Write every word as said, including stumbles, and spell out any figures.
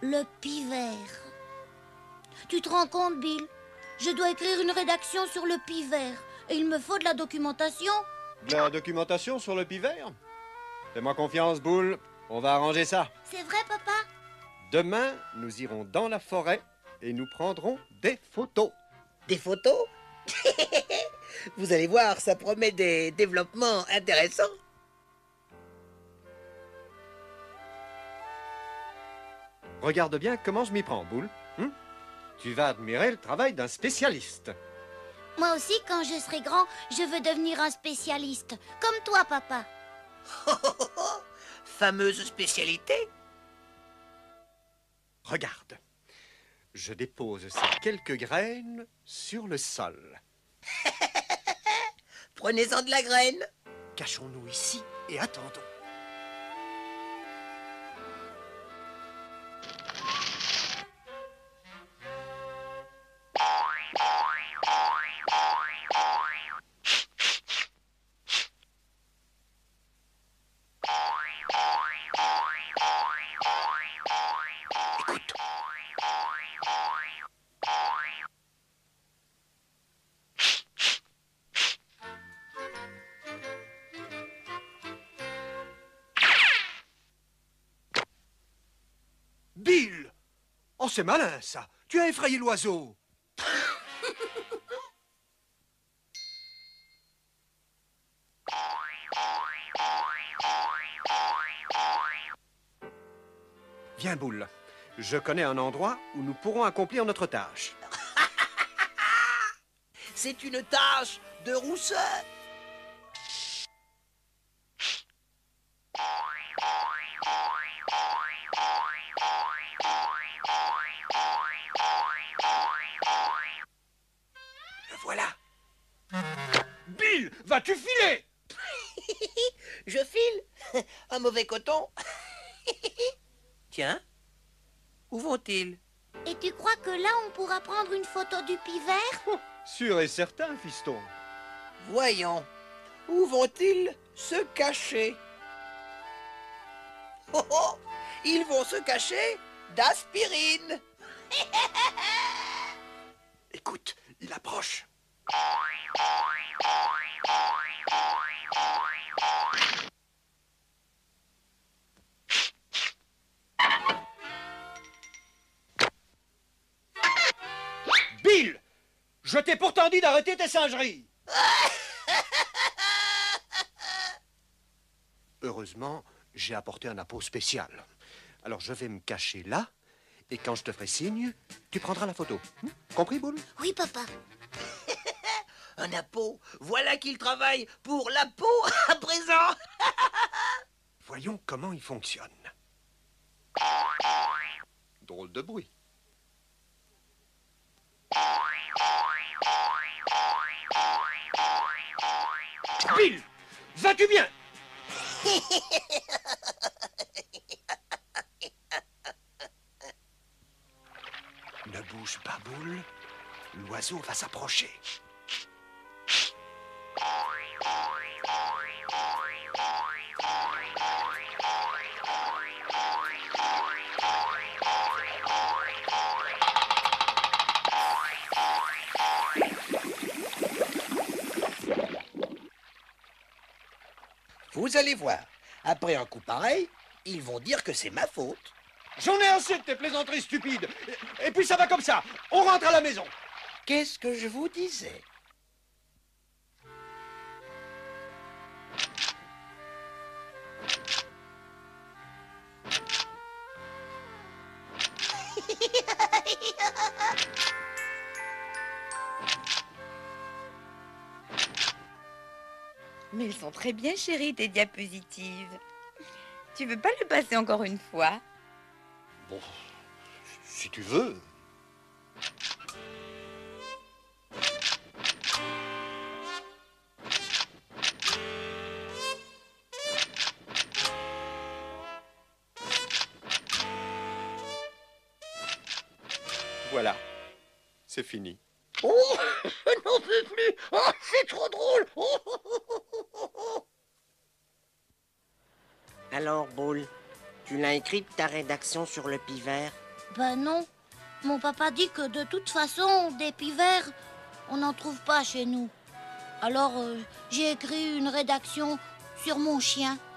Le pivert. Tu te rends compte, Bill? Je dois écrire une rédaction sur le pivert. Et il me faut de la documentation. De la documentation sur le pivert? Fais-moi confiance, Boule. On va arranger ça. C'est vrai, papa? Demain, nous irons dans la forêt et nous prendrons des photos. Des photos? Vous allez voir, ça promet des développements intéressants. Regarde bien comment je m'y prends, Boule. Hum? Tu vas admirer le travail d'un spécialiste. Moi aussi, quand je serai grand, je veux devenir un spécialiste. Comme toi, papa. Fameuse spécialité. Regarde. Je dépose ces quelques graines sur le sol. Prenez-en de la graine. Cachons-nous ici et attendons. Écoute. Bill! Oh, c'est malin, ça! Tu as effrayé l'oiseau! Viens, Boule. Je connais un endroit où nous pourrons accomplir notre tâche. C'est une tâche de rousseur. Le voilà. Bill, vas-tu filer? Je file. Un mauvais coton. Tiens, où vont-ils? Et tu crois que là, on pourra prendre une photo du pivert? Oh, sûr et certain, fiston. Voyons, où vont-ils se cacher? Oh oh, ils vont se cacher d'aspirine. Écoute, il approche. Bill! Je t'ai pourtant dit d'arrêter tes singeries! Heureusement, j'ai apporté un appôt spécial. Alors je vais me cacher là, et quand je te ferai signe, tu prendras la photo. Hum? Compris, Boule? Oui, papa. Un appôt, voilà qu'il travaille pour la peau à présent. Voyons comment il fonctionne. Drôle de bruit. Bill, vas-tu bien? Ne bouge pas, Boule. L'oiseau va s'approcher. Vous allez voir, après un coup pareil, ils vont dire que c'est ma faute. J'en ai assez de tes plaisanteries stupides. Et, et puis ça va comme ça. On rentre à la maison. Qu'est-ce que je vous disais? Mais elles sont très bien, chérie, tes diapositives. Tu veux pas le passer encore une fois? Bon, si tu veux. Voilà, c'est fini. Oh, je n'en peux plus. Oh, c'est trop drôle. Oh, oh, oh, oh, oh, oh. Alors, Boule, tu l'as écrite ta rédaction sur le pivert? Ben non. Mon papa dit que de toute façon, des pivers, on n'en trouve pas chez nous. Alors, euh, j'ai écrit une rédaction sur mon chien.